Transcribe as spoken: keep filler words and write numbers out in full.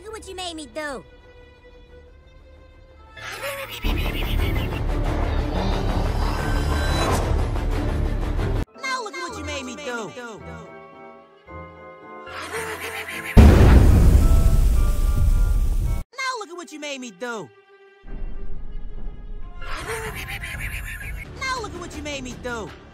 at what you made me do. Now look at what you made me do. Now look at what you made me do. Now look at what you made me do.